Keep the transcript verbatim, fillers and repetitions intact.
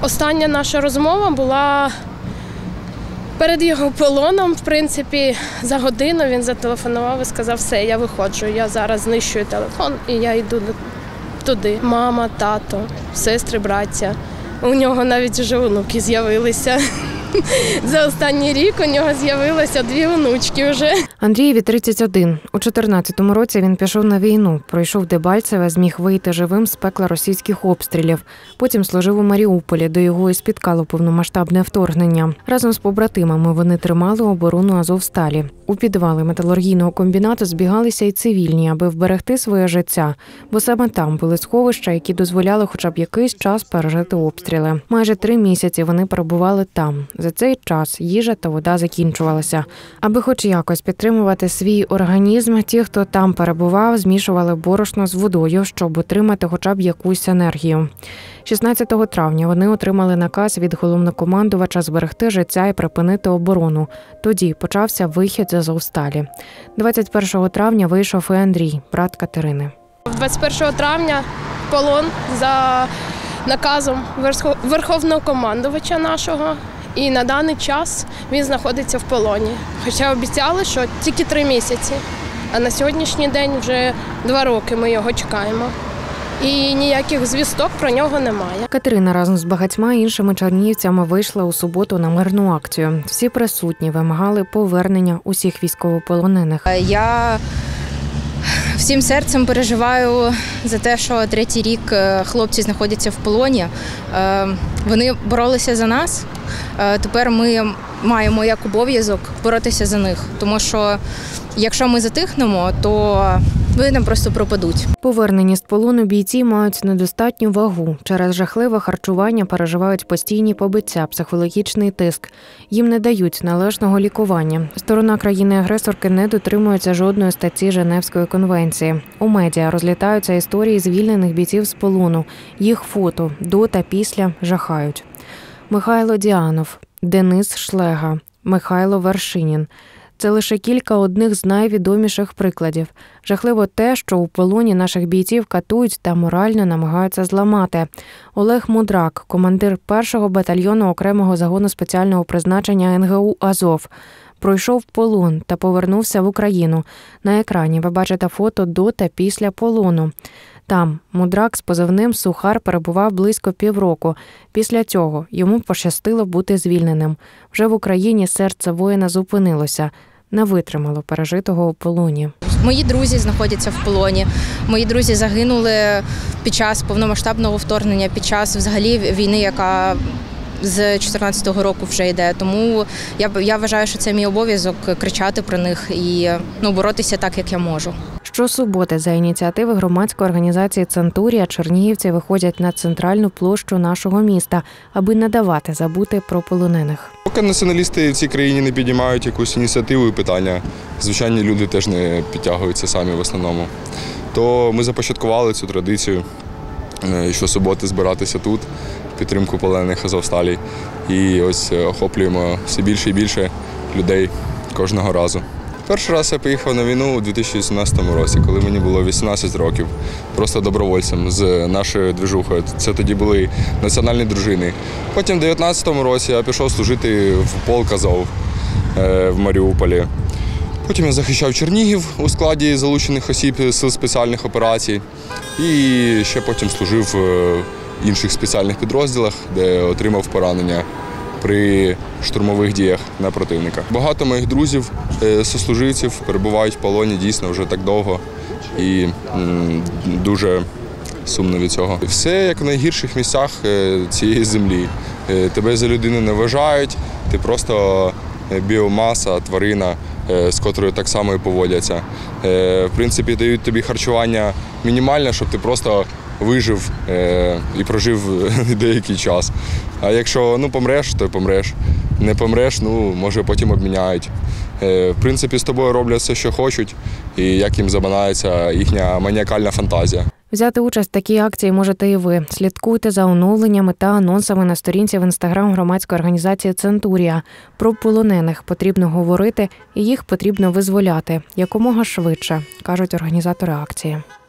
Остання наша розмова була перед його полоном. В принципі, за годину він зателефонував і сказав: все, я виходжу, я зараз знищую телефон і я йду туди. Мама, тато, сестри, браття. У нього навіть вже онуки з'явилися. За останній рік у нього з'явилося дві онучки вже. Андрієві тридцять один. У чотирнадцятому році він пішов на війну, пройшов Дебальцеве, зміг вийти живим з пекла російських обстрілів. Потім служив у Маріуполі, де його і спіткало повномасштабне вторгнення. Разом з побратимами вони тримали оборону Азовсталі. У підвали металургійного комбінату збігалися й цивільні, аби вберегти своє життя, бо саме там були сховища, які дозволяли хоча б якийсь час пережити обстріли. Майже три місяці вони перебували там. За цей час їжа та вода закінчувалися. Аби хоч якось підтримувати свій організм, ті, хто там перебував, змішували борошно з водою, щоб отримати хоча б якусь енергію. шістнадцятого травня вони отримали наказ від головнокомандувача зберегти життя і припинити оборону. Тоді почався вихід з Азовсталі. двадцять першого травня вийшов і Андрій, брат Катерини. двадцять першого травня в полон за наказом верховного командувача нашого. І на даний час він знаходиться в полоні. Хоча обіцяли, що тільки три місяці, а на сьогоднішній день вже два роки ми його чекаємо. І ніяких звісток про нього немає. Катерина разом з багатьма іншими чернігівцями вийшла у суботу на мирну акцію. Всі присутні вимагали повернення усіх військовополонених. Я всім серцем переживаю за те, що третій рік хлопці знаходяться в полоні. Вони боролися за нас. Тепер ми маємо як обов'язок боротися за них. Тому що якщо ми затихнемо, то вони нам просто пропадуть. Повернені з полону бійці мають недостатню вагу. Через жахливе харчування переживають постійні побиття, психологічний тиск. Їм не дають належного лікування. Сторона країни-агресорки не дотримується жодної статті Женевської конвенції. У медіа розлітаються історії звільнених бійців з полону. Їх фото до та після жахають. Михайло Діанов, Денис Шлега, Михайло Вершинін. Це лише кілька одних з найвідоміших прикладів. Жахливо те, що у полоні наших бійців катують та морально намагаються зламати. Олег Мудрак, командир першого батальйону окремого загону спеціального призначення ен ге у «Азов», пройшов полон та повернувся в Україну. На екрані ви бачите фото до та після полону. Там Мудрак з позивним «Сухар» перебував близько півроку. Після цього йому пощастило бути звільненим. Вже в Україні серце воїна зупинилося. Не витримало пережитого у полоні. Мої друзі знаходяться в полоні. Мої друзі загинули під час повномасштабного вторгнення, під час взагалі війни, яка з чотирнадцятого року вже йде. Тому я, я вважаю, що це мій обов'язок кричати про них і ну, боротися так, як я можу. Щосуботи за ініціативи громадської організації «Центурія» чернігівці виходять на центральну площу нашого міста, аби не давати забути про полонених. Поки націоналісти в цій країні не підіймають якусь ініціативу і питання, звичайні люди теж не підтягуються самі в основному, то ми започаткували цю традицію щосуботи збиратися тут, в підтримку полонених Азовсталі. І ось охоплюємо все більше і більше людей кожного разу. Перший раз я поїхав на війну у дві тисячі вісімнадцятому році, коли мені було вісімнадцять років, просто добровольцем з нашою движухою. Це тоді були національні дружини. Потім у дев'ятнадцятому році я пішов служити в полк Азов в Маріуполі. Потім я захищав Чернігів у складі залучених осіб сил спеціальних операцій і ще потім служив в інших спеціальних підрозділах, де отримав поранення при штурмових діях на противника. Багато моїх друзів, сослуживців перебувають в полоні дійсно вже так довго і дуже сумно від цього. Все як в найгірших місцях цієї землі. Тебе за людину не вважають, ти просто біомаса, тварина, з котрою так само і поводяться. В принципі, дають тобі харчування мінімальне, щоб ти просто вижив і прожив деякий час. А якщо ну, помреш, то помреш. Не помреш, ну, може потім обміняють. В принципі, з тобою роблять все, що хочуть, і як їм заманається їхня маніакальна фантазія. Взяти участь в такій акції можете і ви. Слідкуйте за оновленнями та анонсами на сторінці в інстаграм громадської організації «Центурія». Про полонених потрібно говорити і їх потрібно визволяти якомога швидше, кажуть організатори акції.